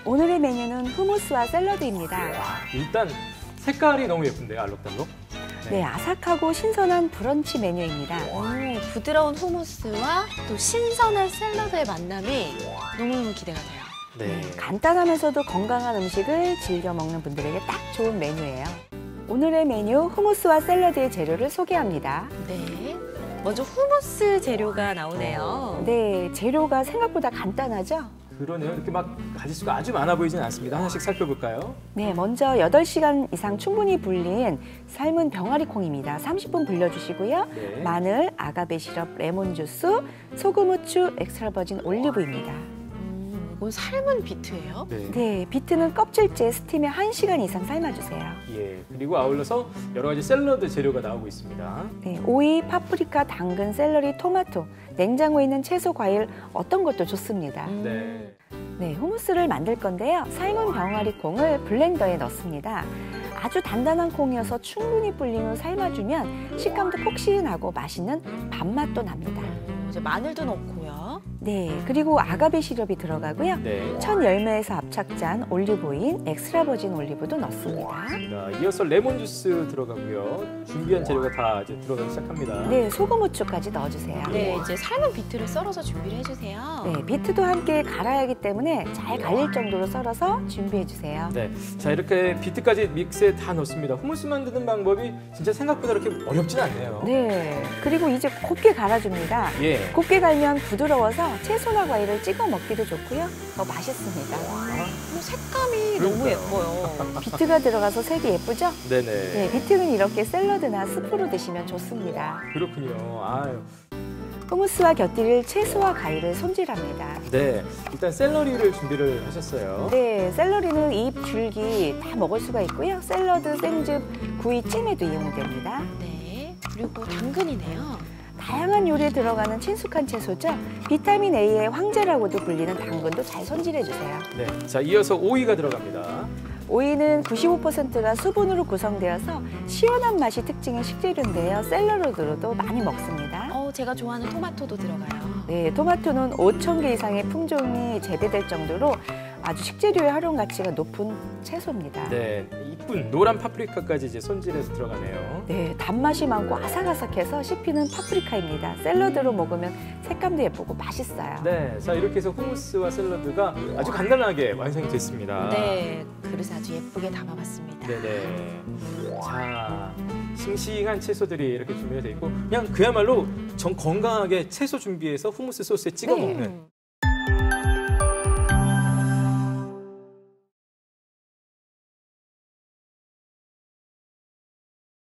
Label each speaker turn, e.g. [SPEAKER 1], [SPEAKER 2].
[SPEAKER 1] 오늘의 메뉴는 후무스와 샐러드입니다.
[SPEAKER 2] 와, 일단 색깔이 너무 예쁜데요, 알록달록.
[SPEAKER 1] 네, 아삭하고 신선한 브런치 메뉴입니다.
[SPEAKER 3] 부드러운 후무스와 또 신선한 샐러드의 만남이 너무너무 기대가 돼요.
[SPEAKER 2] 네.
[SPEAKER 1] 간단하면서도 건강한 음식을 즐겨 먹는 분들에게 딱 좋은 메뉴예요. 오늘의 메뉴 후무스와 샐러드의 재료를 소개합니다.
[SPEAKER 3] 네. 먼저 후무스 재료가 나오네요.
[SPEAKER 1] 네, 재료가 생각보다 간단하죠?
[SPEAKER 2] 그러네요. 이렇게 막 가짓수가 아주 많아 보이진 않습니다. 하나씩 살펴볼까요?
[SPEAKER 1] 네, 먼저 8시간 이상 충분히 불린 삶은 병아리 콩입니다. 30분 불려주시고요.
[SPEAKER 2] 네.
[SPEAKER 1] 마늘, 아가베 시럽, 레몬 주스, 소금, 후추, 엑스트라 버진 올리브입니다.
[SPEAKER 3] 이건 삶은 비트예요?
[SPEAKER 1] 네, 비트는 껍질째 스팀에 1시간 이상 삶아주세요.
[SPEAKER 2] 예. 그리고 아울러서 여러 가지 샐러드 재료가 나오고 있습니다.
[SPEAKER 1] 네, 오이, 파프리카, 당근, 샐러리, 토마토, 냉장고에 있는 채소, 과일 어떤 것도 좋습니다.
[SPEAKER 2] 네.
[SPEAKER 1] 네, 후무스를 만들 건데요. 삶은 병아리 콩을 블렌더에 넣습니다. 아주 단단한 콩이어서 충분히 불린 후 삶아주면 식감도 폭신하고 맛있는 밥맛도 납니다.
[SPEAKER 3] 이제 마늘도 넣고요.
[SPEAKER 1] 네, 그리고 아가베 시럽이 들어가고요.
[SPEAKER 2] 네.
[SPEAKER 1] 천 열매에서 압착짠 올리브오일, 엑스트라 버진 올리브도 넣습니다.
[SPEAKER 2] 자, 이어서 레몬 주스 들어가고요. 준비한 재료가 다 이제 들어가기 시작합니다.
[SPEAKER 1] 네, 소금, 후추까지 넣어주세요.
[SPEAKER 3] 네, 이제 삶은 비트를 썰어서 준비를 해주세요.
[SPEAKER 1] 네, 비트도 함께 갈아야 하기 때문에 잘 갈릴 정도로 썰어서 준비해주세요.
[SPEAKER 2] 네, 자 이렇게 비트까지 믹스에 다 넣습니다. 후무스 만드는 방법이 진짜 생각보다 그렇게 어렵진 않네요.
[SPEAKER 1] 네, 그리고 이제 곱게 갈아줍니다.
[SPEAKER 2] 예.
[SPEAKER 1] 곱게 갈면 부드러워서 채소나 과일을 찍어 먹기도 좋고요. 더 맛있습니다.
[SPEAKER 3] 색감이 너무 예뻐요.
[SPEAKER 1] 비트가 들어가서 색이 예쁘죠?
[SPEAKER 2] 네네.
[SPEAKER 1] 네, 비트는 이렇게 샐러드나 스프로 드시면 좋습니다.
[SPEAKER 2] 그렇군요. 아유.
[SPEAKER 1] 후무스와 곁들일 채소와 과일을 손질합니다.
[SPEAKER 2] 네, 일단 샐러리를 준비를 하셨어요.
[SPEAKER 1] 네, 샐러리는 잎, 줄기 다 먹을 수가 있고요. 샐러드, 생즙, 구이, 찜에도 이용됩니다.
[SPEAKER 3] 네, 그리고 당근이네요.
[SPEAKER 1] 다양한 요리에 들어가는 친숙한 채소죠. 비타민 A의 황제라고도 불리는 당근도 잘 손질해주세요.
[SPEAKER 2] 네, 자 이어서 오이가 들어갑니다.
[SPEAKER 1] 오이는 95%가 수분으로 구성되어서 시원한 맛이 특징의 식재료인데요. 샐러드로도 많이 먹습니다.
[SPEAKER 3] 제가 좋아하는 토마토도 들어가요.
[SPEAKER 1] 네, 토마토는 5,000개 이상의 품종이 재배될 정도로 아주 식재료의 활용 가치가 높은 채소입니다.
[SPEAKER 2] 네, 이쁜 노란 파프리카까지 이제 손질해서 들어가네요.
[SPEAKER 1] 네, 단맛이 많고 아삭아삭해서 씹히는 파프리카입니다. 샐러드로 먹으면 색감도 예쁘고 맛있어요.
[SPEAKER 2] 네, 자 이렇게 해서 후무스와 샐러드가 아주 간단하게 완성이 됐습니다.
[SPEAKER 3] 네, 그릇에 아주 예쁘게 담아봤습니다.
[SPEAKER 2] 네네. 자, 싱싱한 채소들이 이렇게 준비가 되어 있고 그냥 그야말로 정 건강하게 채소 준비해서 후무스 소스에 찍어 먹는